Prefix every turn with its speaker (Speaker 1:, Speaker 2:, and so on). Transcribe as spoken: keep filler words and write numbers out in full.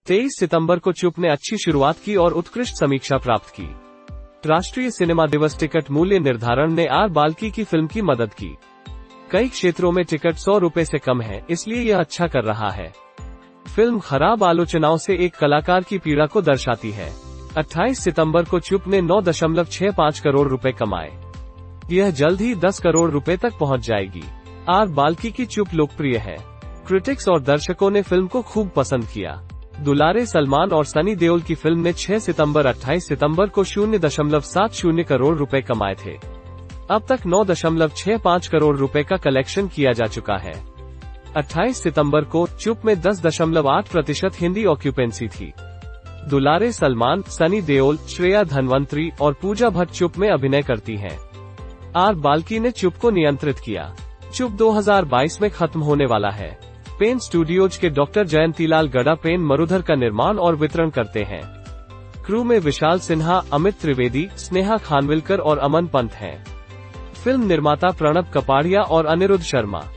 Speaker 1: तेईस सितंबर को चुप ने अच्छी शुरुआत की और उत्कृष्ट समीक्षा प्राप्त की। राष्ट्रीय सिनेमा दिवस टिकट मूल्य निर्धारण ने आर बाल्की की फिल्म की मदद की। कई क्षेत्रों में टिकट सौ रुपए से कम है, इसलिए यह अच्छा कर रहा है। फिल्म खराब आलोचनाओं से एक कलाकार की पीड़ा को दर्शाती है। अट्ठाईस सितंबर को चुप ने नौ दशमलव छह पाँच करोड़ रुपए कमाए। यह जल्द ही दस करोड़ रुपए तक पहुंच जाएगी। आर बाल्की की चुप लोकप्रिय है। क्रिटिक्स और दर्शकों ने फिल्म को खूब पसंद किया। दुलारे सलमान और सनी देओल की फिल्म ने छह सितंबर अट्ठाईस सितंबर को शून्य दशमलव सात शून्य करोड़ रुपए कमाए थे। अब तक नौ दशमलव छह पाँच करोड़ रुपए का कलेक्शन किया जा चुका है। अट्ठाईस सितंबर को चुप में दस दशमलव आठ प्रतिशत हिंदी ऑक्यूपेंसी थी। दुलारे सलमान, सनी देओल, श्रेया धनवंतरी और पूजा भट्ट चुप में अभिनय करती हैं। आर बाल्की ने चुप को नियंत्रित किया। चुप दो हज़ार बाईस में खत्म होने वाला है। पेन स्टूडियोज के डॉक्टर जयंतीलाल गड़ा पेन मरुधर का निर्माण और वितरण करते हैं। क्रू में विशाल सिन्हा, अमित त्रिवेदी, स्नेहा खानविलकर और अमन पंत हैं। फिल्म निर्माता प्रणब कपाड़िया और अनिरुद्ध शर्मा।